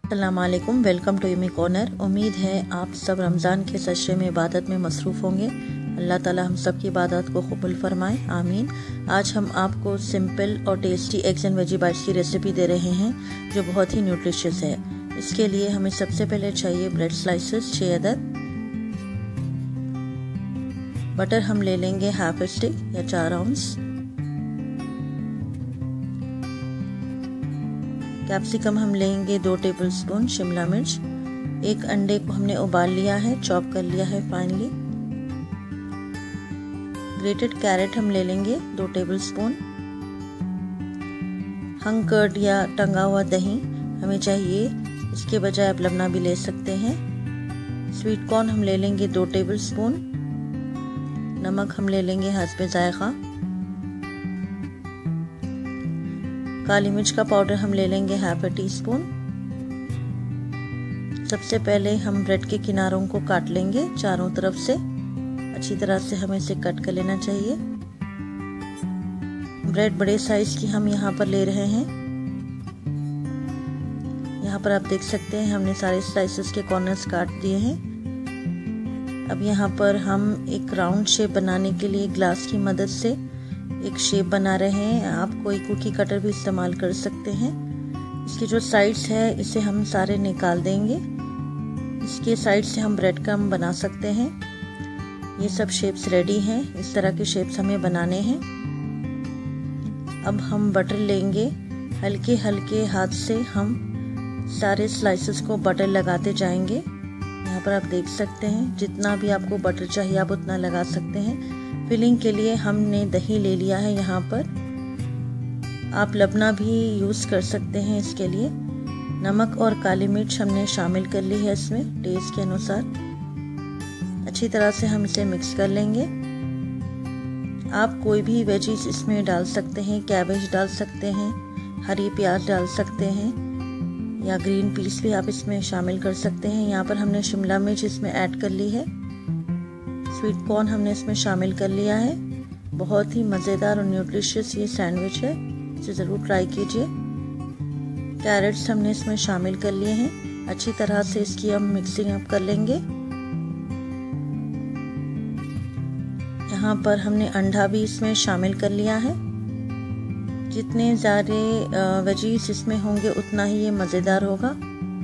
अस्सलाम वालेकुम, welcome to yummy corner. उम्मीद है आप सब रमज़ान के सशरे में इबादत में मसरूफ़ होंगे। अल्लाह ताला हम सब की इबादत को कबूल फरमाए, आमीन। आज हम आपको सिंपल और tasty eggs and veggie bites की रेसिपी दे रहे हैं जो बहुत ही न्यूट्रिशियस है। इसके लिए हमें सबसे पहले चाहिए ब्रेड स्लाइसेस 6 अदद। बटर हम ले लेंगे हाफ स्टिक या 4 आउंस। कैप्सिकम हम लेंगे 2 टेबलस्पून। शिमला मिर्च, 1 अंडे को हमने उबाल लिया है, चॉप कर लिया है फाइनली। ग्रेटेड कैरेट हम ले लेंगे 2 टेबलस्पून। हंग कर्ड या टंगा हुआ दही हमें चाहिए, इसके बजाय आप लबना भी ले सकते हैं। स्वीट कॉर्न हम ले लेंगे 2 टेबलस्पून। नमक हम ले लेंगे हस्बे जायका। काली मिर्च का पाउडर हम ले लेंगे हाफ टी स्पून। सबसे पहले हम ब्रेड के किनारों को काट लेंगे चारों तरफ से। अच्छी तरह से हमें इसे कट कर लेना चाहिए। ब्रेड बड़े साइज की हम यहाँ पर ले रहे हैं। यहाँ पर आप देख सकते हैं हमने सारे स्लाइसेस के कॉर्नर्स काट दिए हैं। अब यहाँ पर हम एक राउंड शेप बनाने के लिए ग्लास की मदद से एक शेप बना रहे हैं। आप कोई कुकी कटर भी इस्तेमाल कर सकते हैं। इसकी जो साइड्स है इसे हम सारे निकाल देंगे। इसके साइड से हम ब्रेड क्रम्ब बना सकते हैं। ये सब शेप्स रेडी हैं। इस तरह के शेप्स हमें बनाने हैं। अब हम बटर लेंगे, हल्के हल्के हाथ से हम सारे स्लाइसेस को बटर लगाते जाएंगे। यहाँ पर आप देख सकते हैं जितना भी आपको बटर चाहिए आप उतना लगा सकते हैं। फिलिंग के लिए हमने दही ले लिया है। यहाँ पर आप लबना भी यूज़ कर सकते हैं। इसके लिए नमक और काली मिर्च हमने शामिल कर ली है इसमें टेस्ट के अनुसार। अच्छी तरह से हम इसे मिक्स कर लेंगे। आप कोई भी वेजीज इसमें डाल सकते हैं। कैबेज डाल सकते हैं, हरी प्याज डाल सकते हैं या ग्रीन पीस भी आप इसमें शामिल कर सकते हैं। यहाँ पर हमने शिमला मिर्च इसमें ऐड कर ली है। स्वीट कॉर्न हमने इसमें शामिल कर लिया है। बहुत ही मज़ेदार और न्यूट्रिशियस ये सैंडविच है, इसे ज़रूर ट्राई कीजिए। कैरेट्स हमने इसमें शामिल कर लिए हैं। अच्छी तरह से इसकी हम मिक्सिंग अप कर लेंगे। यहाँ पर हमने अंडा भी इसमें शामिल कर लिया है। जितने ज़्यादा वेजीज इसमें होंगे उतना ही ये मज़ेदार होगा।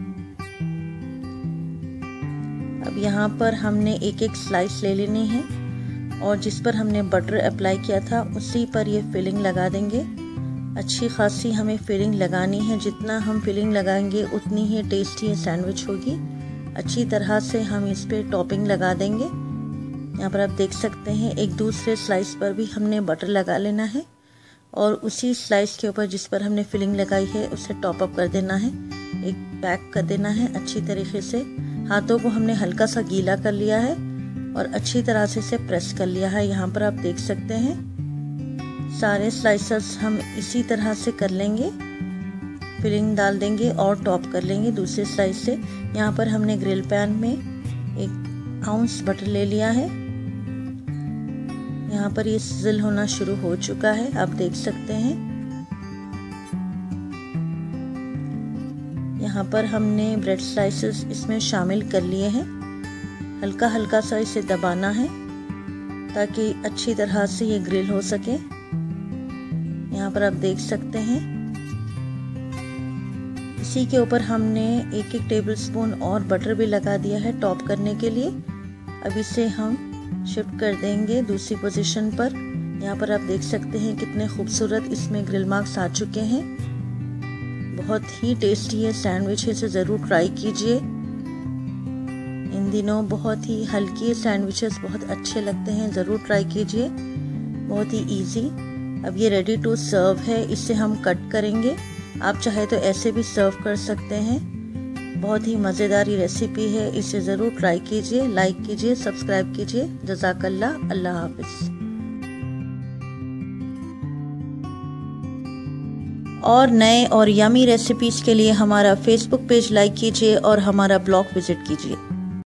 अब यहाँ पर हमने एक एक स्लाइस ले लेनी है और जिस पर हमने बटर अप्लाई किया था उसी पर ये फिलिंग लगा देंगे। अच्छी खासी हमें फिलिंग लगानी है। जितना हम फिलिंग लगाएंगे उतनी ही टेस्टी ये सैंडविच होगी। अच्छी तरह से हम इस पर टॉपिंग लगा देंगे। यहाँ पर आप देख सकते हैं एक दूसरे स्लाइस पर भी हमने बटर लगा लेना है और उसी स्लाइस के ऊपर जिस पर हमने फिलिंग लगाई है उसे टॉप अप कर देना है, एक पैक कर देना है अच्छी तरीके से। हाथों को हमने हल्का सा गीला कर लिया है और अच्छी तरह से इसे प्रेस कर लिया है। यहाँ पर आप देख सकते हैं सारे स्लाइसेस हम इसी तरह से कर लेंगे। फिलिंग डाल देंगे और टॉप कर लेंगे दूसरे स्लाइस से। यहाँ पर हमने ग्रिल पैन में 1 आउंस बटर ले लिया है। यहाँ पर ये सिजल होना शुरू हो चुका है, आप देख सकते हैं। यहाँ पर हमने ब्रेड स्लाइसेस इसमें शामिल कर लिए हैं। हल्का हल्का सा इसे दबाना है ताकि अच्छी तरह से ये ग्रिल हो सके। यहाँ पर आप देख सकते हैं इसी के ऊपर हमने 1-1 टेबलस्पून और बटर भी लगा दिया है टॉप करने के लिए। अब इसे हम शिफ्ट कर देंगे दूसरी पोजीशन पर। यहाँ पर आप देख सकते हैं कितने खूबसूरत इसमें ग्रिल मार्क्स आ चुके हैं। बहुत ही टेस्टी है सैंडविच है, इसे ज़रूर ट्राई कीजिए। इन दिनों बहुत ही हल्की सैंडविचेस बहुत अच्छे लगते हैं, ज़रूर ट्राई कीजिए। बहुत ही इजी। अब ये रेडी टू सर्व है, इसे हम कट करेंगे। आप चाहे तो ऐसे भी सर्व कर सकते हैं। बहुत ही मज़ेदार ये रेसिपी है, इसे ज़रूर ट्राई कीजिए। लाइक कीजिए, सब्सक्राइब कीजिए। जज़ाकल्लाह, अल्लाह हाफिज़। और नए और यमी रेसिपीज़ के लिए हमारा फेसबुक पेज लाइक कीजिए और हमारा ब्लॉग विज़िट कीजिए।